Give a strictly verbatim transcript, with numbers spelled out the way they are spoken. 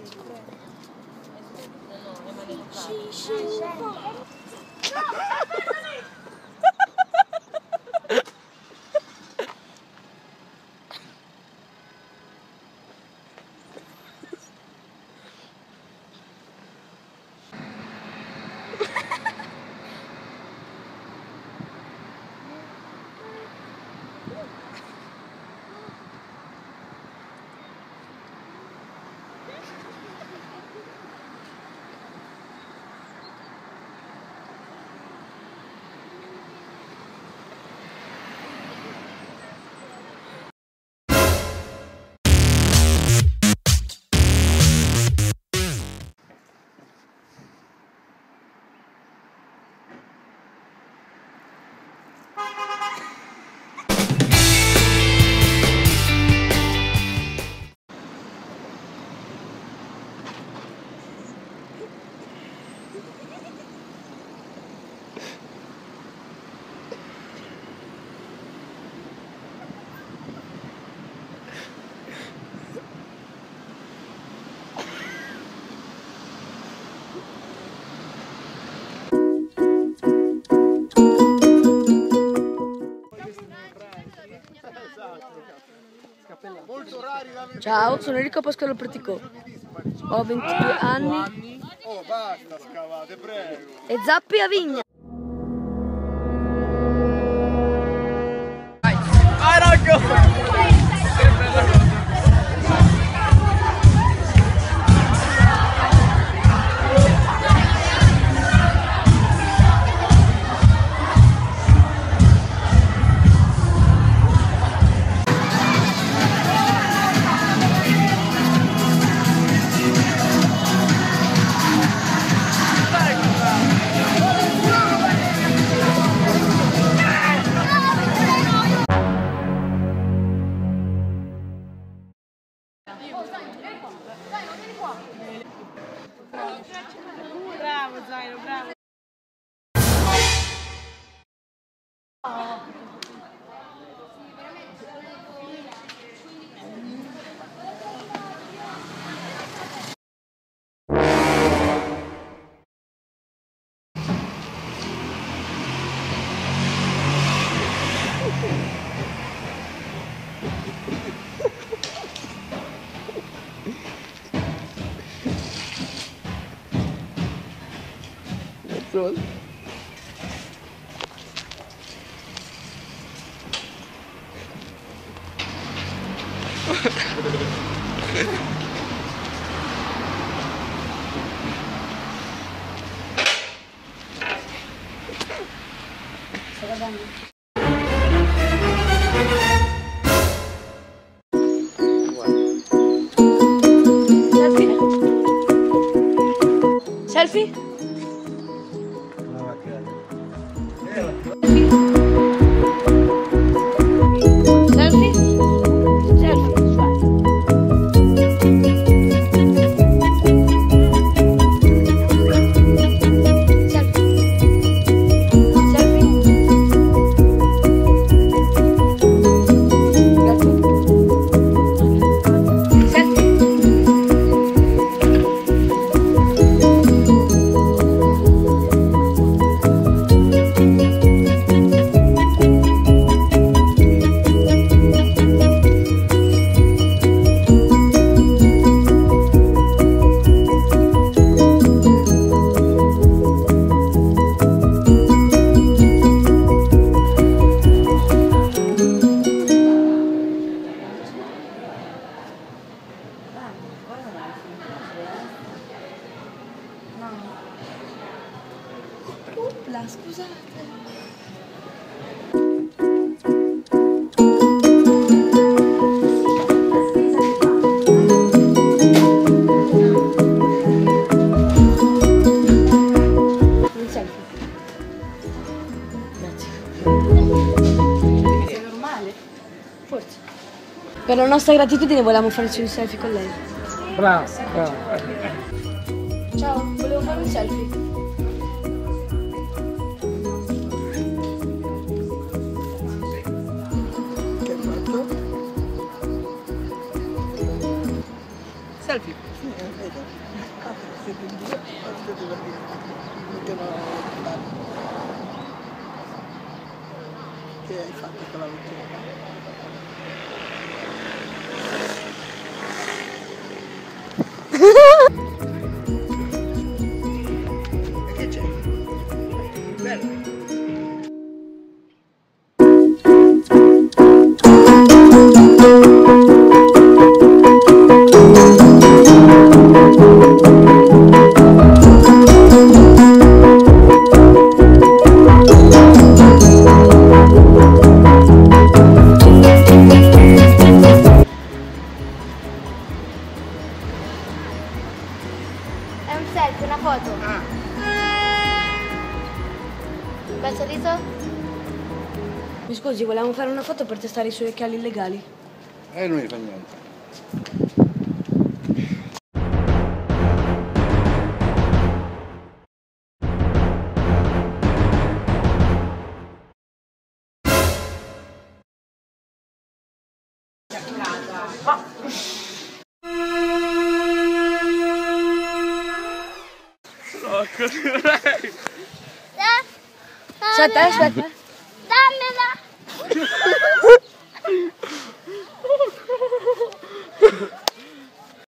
Ciao, sono Enrico Pasquale Praticò, ho ventidue anni oh, basta scavate, prego. E Zappi a Vigna. Vai, Rocco! Bravo Zaino, bravo. Roll. Sto guardando. Selfie? Selfie? Upla, scusate. Un selfie. Grazie. È normale? Forse. Per la nostra gratitudine volevamo farci un selfie con lei. Bravo, bravo. Ciao, volevo fare un selfie. Selfie. Che hai fatto con la vettura? E che c'è? Bella. È un selfie, una foto. Ah, Bel sorriso? Mi scusi, volevamo fare una foto per testare i suoi occhiali illegali. E non gli fa niente. Aspetta, aspetta.